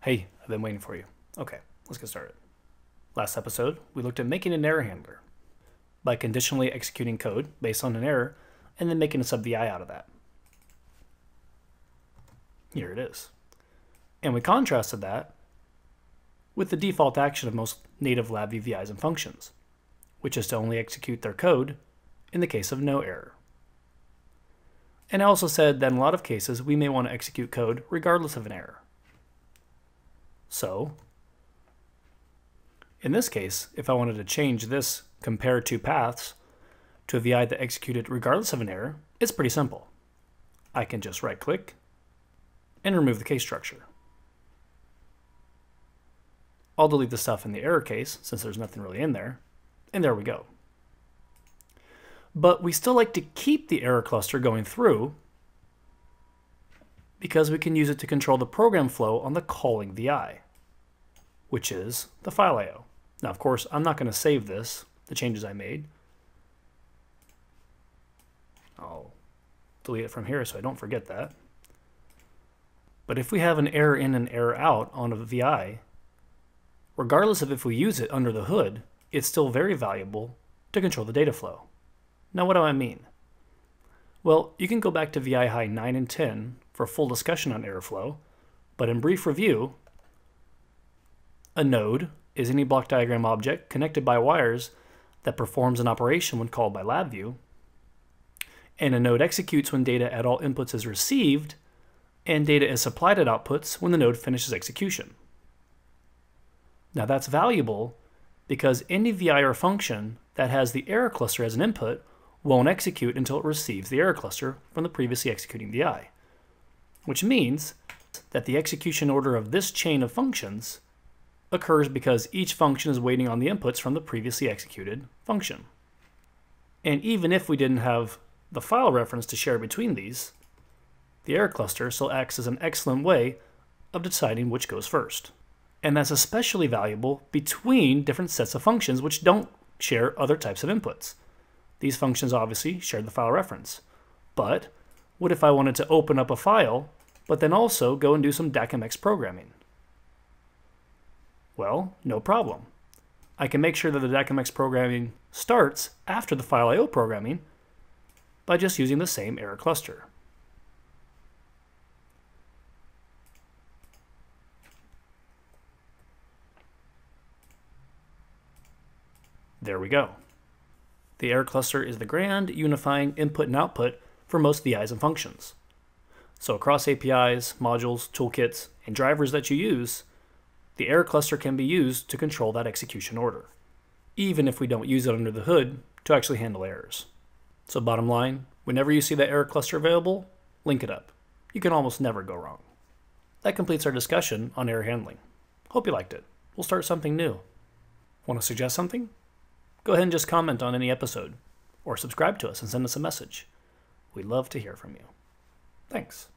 Hey, I've been waiting for you. Okay, let's get started. Last episode, we looked at making an error handler by conditionally executing code based on an error and then making a sub VI out of that. Here it is. And we contrasted that with the default action of most native LabVIEW VIs and functions, which is to only execute their code in the case of no error. And I also said that in a lot of cases, we may want to execute code regardless of an error. So, in this case, if I wanted to change this compare to paths to a VI that executed regardless of an error, it's pretty simple. I can just right-click and remove the case structure. I'll delete the stuff in the error case since there's nothing really in there, and there we go. But we still like to keep the error cluster going through because we can use it to control the program flow on the calling VI, which is the file I/O. Now, of course, I'm not going to save this, the changes I made. I'll delete it from here so I don't forget that. But if we have an error in and error out on a VI, regardless of if we use it under the hood, it's still very valuable to control the data flow. Now, what do I mean? Well, you can go back to VI High 9 and 10 for a full discussion on error flow, but in brief review, a node is any block diagram object connected by wires that performs an operation when called by LabVIEW, and a node executes when data at all inputs is received, and data is supplied at outputs when the node finishes execution. Now that's valuable because any VI or function that has the error cluster as an input won't execute until it receives the error cluster from the previously executing VI, which means that the execution order of this chain of functions occurs because each function is waiting on the inputs from the previously executed function. And even if we didn't have the file reference to share between these, the error cluster still acts as an excellent way of deciding which goes first. And that's especially valuable between different sets of functions which don't share other types of inputs. These functions obviously share the file reference. But what if I wanted to open up a file, but then also go and do some DACMX programming? Well, no problem. I can make sure that the DACMX programming starts after the file I/O programming by just using the same error cluster. There we go. The error cluster is the grand unifying input and output for most VIs and functions. So across APIs, modules, toolkits, and drivers that you use, the error cluster can be used to control that execution order, even if we don't use it under the hood to actually handle errors. So bottom line, whenever you see that error cluster available, link it up. You can almost never go wrong. That completes our discussion on error handling. Hope you liked it. We'll start something new. Want to suggest something? Go ahead and just comment on any episode, or subscribe to us and send us a message. We'd love to hear from you. Thanks.